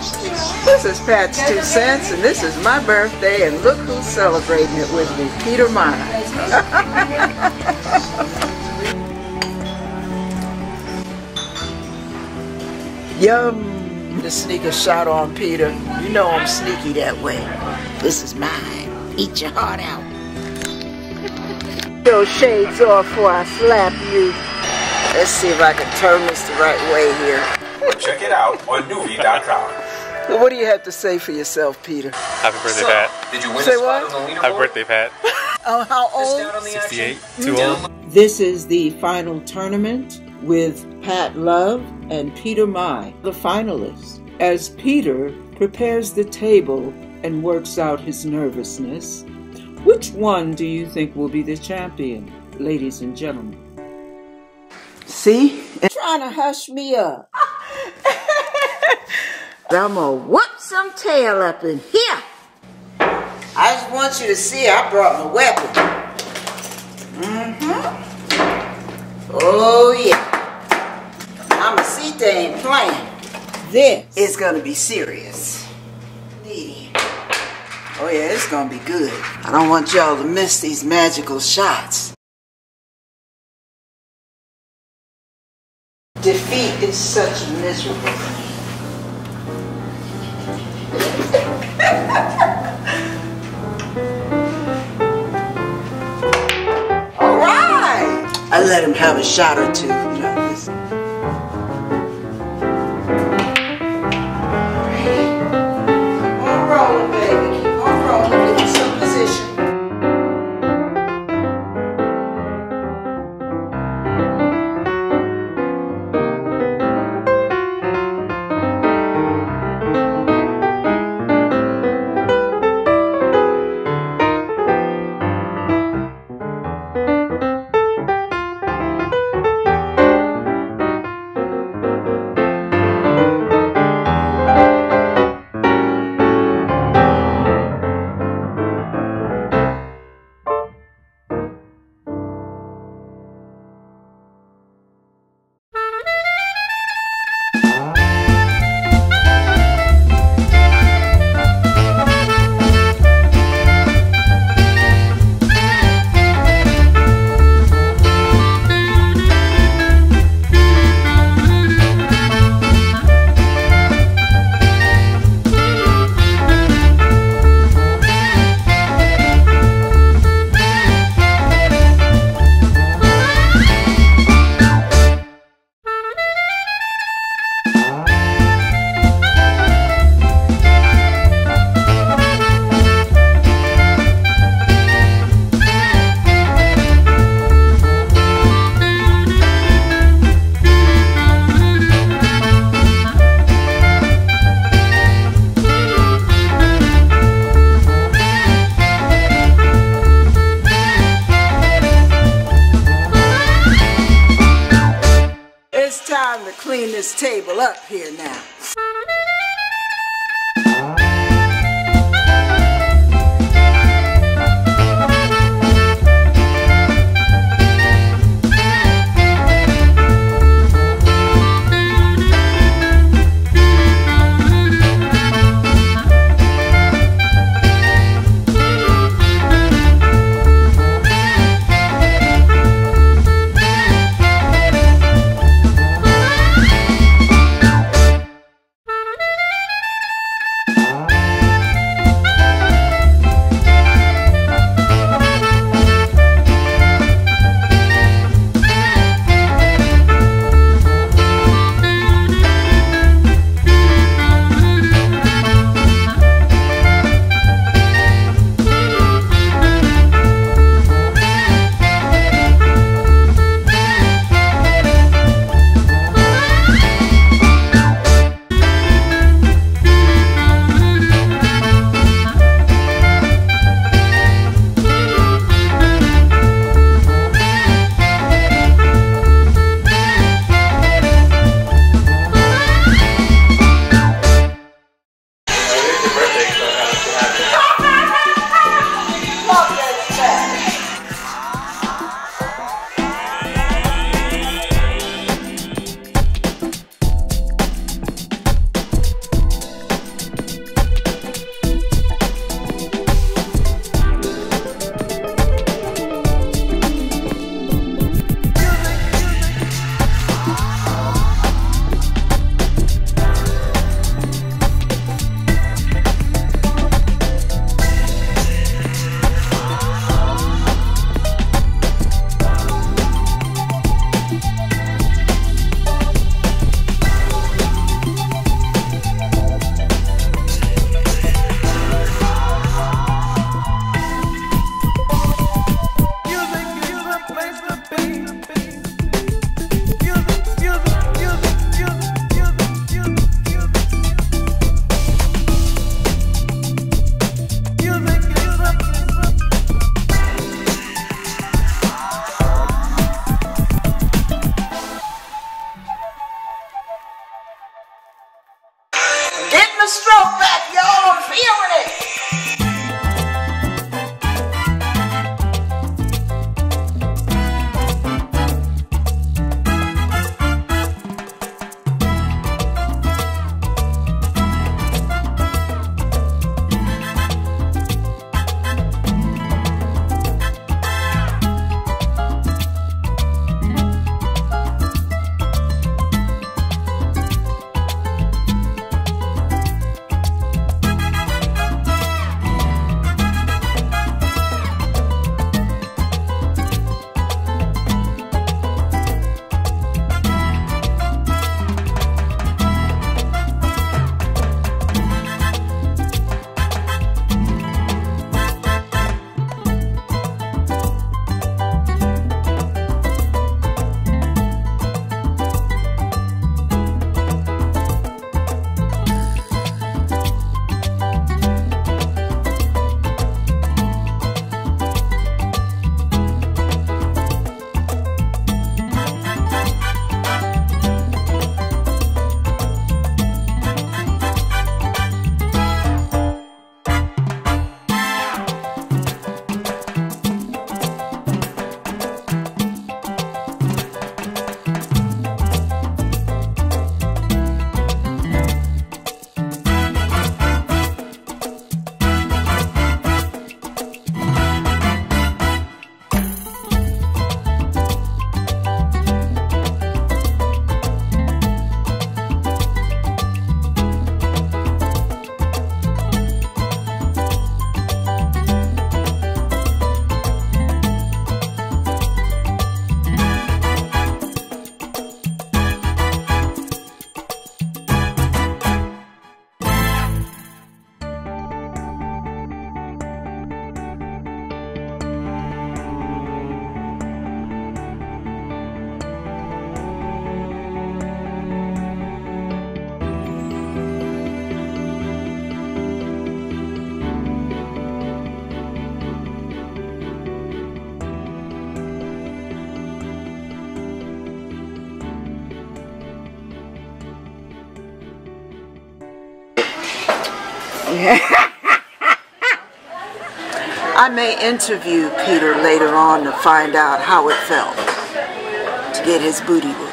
This is Pat's 2 cents, and this is my birthday, and look who's celebrating it with me, Peter Mize. Yum! To sneak a shot on Peter. You know I'm sneaky that way. This is mine. Eat your heart out. Your shades off before I slap you. Let's see if I can turn this the right way here. Check it out on Nuvi.com. Well, what do you have to say for yourself, Peter? Happy birthday, Pat. Did you win Say a spot what? on the leaderboard? Happy birthday, Pat. Oh, how old? 68. Too old. This is the final tournament with Pat Love and Peter Mize, the finalists. As Peter prepares the table and works out his nervousness, which one do you think will be the champion, ladies and gentlemen? See? Trying to hush me up. I'm gonna whoop some tail up in here. I just want you to see I brought my weapon. Oh yeah. Mamacita ain't playing. This is gonna be serious. Oh yeah, it's gonna be good. I don't want y'all to miss these magical shots. Defeat is such miserable. All right. I let him have a shot or two. You know, this. Keep on rolling, baby. Keep on rolling. Get in some position. Time to clean this table up here now. the stroke back, y'all. I'm feeling it. I may interview Peter later on to find out how it felt to get his booty wet.